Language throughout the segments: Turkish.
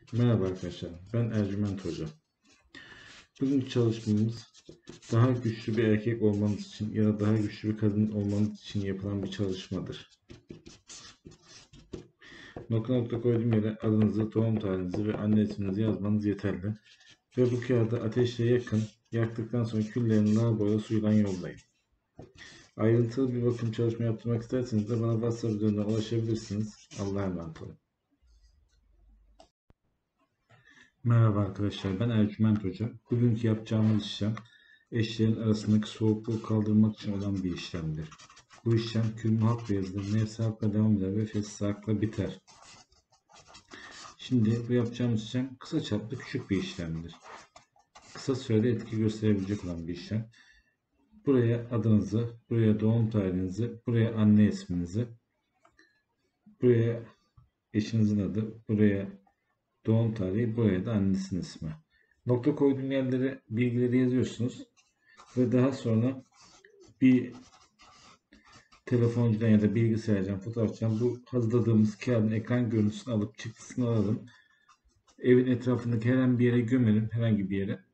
Merhaba arkadaşlar, ben Ercüment Hoca. Bugünkü çalışmamız daha güçlü bir erkek olmanız için ya da daha güçlü bir kadın olmanız için yapılan bir çalışmadır. Nokta nokta koyduğum yere adınızı, doğum tarihinizi ve anne isminizi yazmanız yeterli. Ve bu kağıdı ateşle yakın, yaktıktan sonra küllerini lavaboya suyla yollayın. Ayrıntılı bir bakım çalışma yaptırmak isterseniz de bana WhatsApp üzerinden ulaşabilirsiniz. Allah'a emanet olun. Merhaba arkadaşlar, ben Ercüment Hoca. Bugünkü yapacağımız işlem eşlerin arasındaki soğukluğu kaldırmak için olan bir işlemdir. Bu işlem kül muhak yazılır, nefsi hakla devam eder ve fesli hakla biter. Şimdi bu yapacağımız işlem kısa çaplı küçük bir işlemdir. Kısa sürede etki gösterebilecek olan bir işlem. Buraya adınızı, buraya doğum tarihinizi, buraya anne isminizi, buraya eşinizin adı, buraya doğum tarihi, buraya da annesinin ismi. Nokta koyduğum yerlere bilgileri yazıyorsunuz ve daha sonra bir telefoncudan ya da bilgisayardan, fotoğrafçıdan bu hazırladığımız kağıdın ekran görüntüsünü alıp çıktısını alalım. Evin etrafındaki herhangi bir yere gömelim, herhangi bir yere.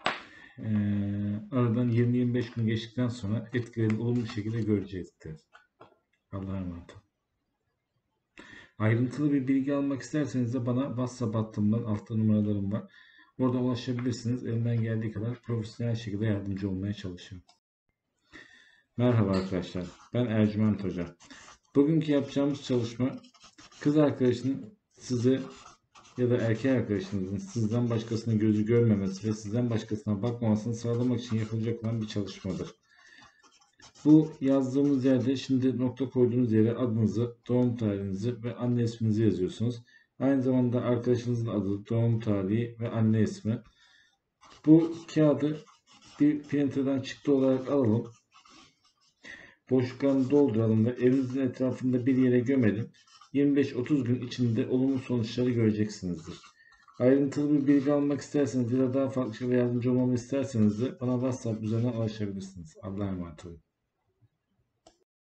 Aradan 20-25 gün geçtikten sonra etkilerini olumlu bir şekilde görecektir. Allah'a emanet olun. Ayrıntılı bir bilgi almak isterseniz de bana WhatsApp hattımdan, altta numaralarım var. Orada ulaşabilirsiniz. Elimden geldiği kadar profesyonel şekilde yardımcı olmaya çalışıyorum. Merhaba arkadaşlar, ben Ercüment Hoca. Bugünkü yapacağımız çalışma, kız arkadaşının size ya da erkek arkadaşınızın sizden başkasının gözü görmemesi ve sizden başkasına bakmamasını sağlamak için yapılacak olan bir çalışmadır. Bu yazdığımız yerde şimdi nokta koyduğunuz yere adınızı, doğum tarihinizi ve anne isminizi yazıyorsunuz. Aynı zamanda arkadaşınızın adı, doğum tarihi ve anne ismi. Bu kağıdı bir printer'dan çıktı olarak alalım. Boşluklarını dolduralım ve evinizin etrafında bir yere gömelim. 25-30 gün içinde olumlu sonuçları göreceksinizdir. Ayrıntılı bir bilgi almak isterseniz ya da daha farklı yardımcı olmamı isterseniz de bana WhatsApp üzerinden ulaşabilirsiniz. Allah'a emanet olun.